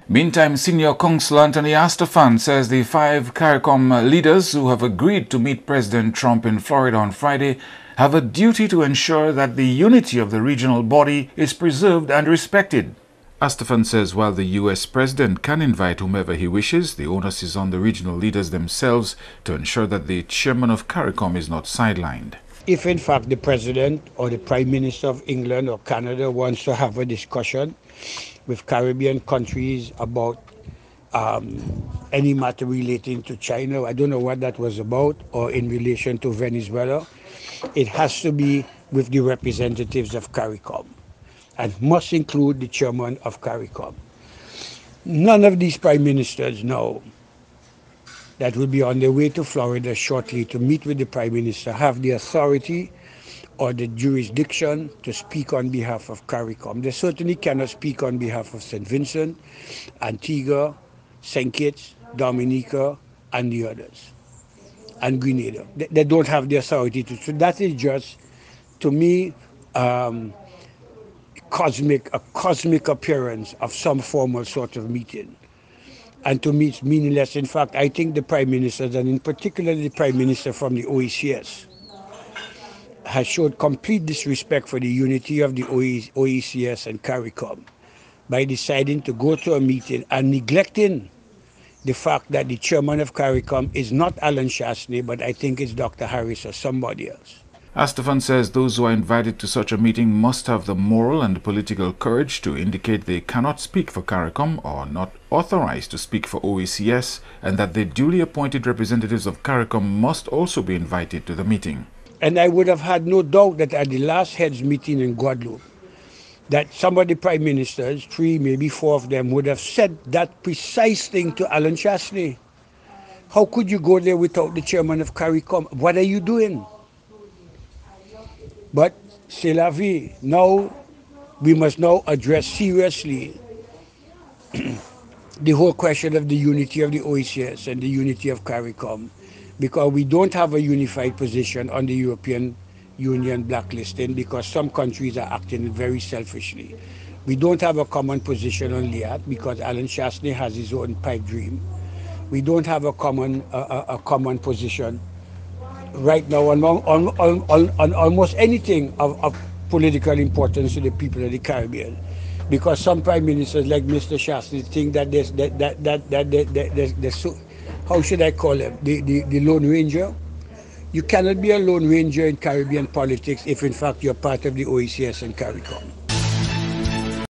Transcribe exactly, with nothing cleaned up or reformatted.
Meantime, Senior Counsel Anthony Astafan says the five CARICOM leaders who have agreed to meet President Trump in Florida on Friday have a duty to ensure that the unity of the regional body is preserved and respected. Astafan says while the U S president can invite whomever he wishes, the onus is on the regional leaders themselves to ensure that the chairman of CARICOM is not sidelined. If in fact the president or the Prime Minister of England or Canada wants to have a discussion with Caribbean countries about um, any matter relating to China, I don't know what that was about, or in relation to Venezuela, it has to be with the representatives of CARICOM and must include the chairman of CARICOM. None of these prime ministers know that will be on their way to Florida shortly to meet with the Prime Minister have the authority or the jurisdiction to speak on behalf of CARICOM. They certainly cannot speak on behalf of Saint Vincent, Antigua, Saint Kitts, Dominica, and the others, and Grenada. They, they don't have the authority to. So that is just, to me, um, cosmic, a cosmic appearance of some formal sort of meeting. And to me, it's meaningless. In fact, I think the Prime Ministers, and in particular the Prime Minister from the O E C S, has showed complete disrespect for the unity of the O E C S and CARICOM by deciding to go to a meeting and neglecting the fact that the chairman of CARICOM is not Alan Chastanet, but I think it's Doctor Harris or somebody else. Astafan says those who are invited to such a meeting must have the moral and political courage to indicate they cannot speak for CARICOM or not authorized to speak for O E C S, and that the duly appointed representatives of CARICOM must also be invited to the meeting. And I would have had no doubt that at the last heads meeting in Guadeloupe, that some of the prime ministers, three, maybe four of them, would have said that precise thing to Alan Chastanet. How could you go there without the chairman of CARICOM? What are you doing? But c'est la vie. Now, we must now address seriously the whole question of the unity of the O E C S and the unity of CARICOM, because we don't have a unified position on the European Union blacklisting because some countries are acting very selfishly. We don't have a common position on L I A T because Alan Chastanet has his own pipe dream. We don't have a common, uh, a common position right now on, on, on, on almost anything of, of political importance to the people of the Caribbean, because some prime ministers like Mister Chastanet think that there's that that that that, that, that there's, there's so, how should I call him, the, the the Lone Ranger. You cannot be a Lone Ranger in Caribbean politics if in fact you're part of the O E C S and CARICOM.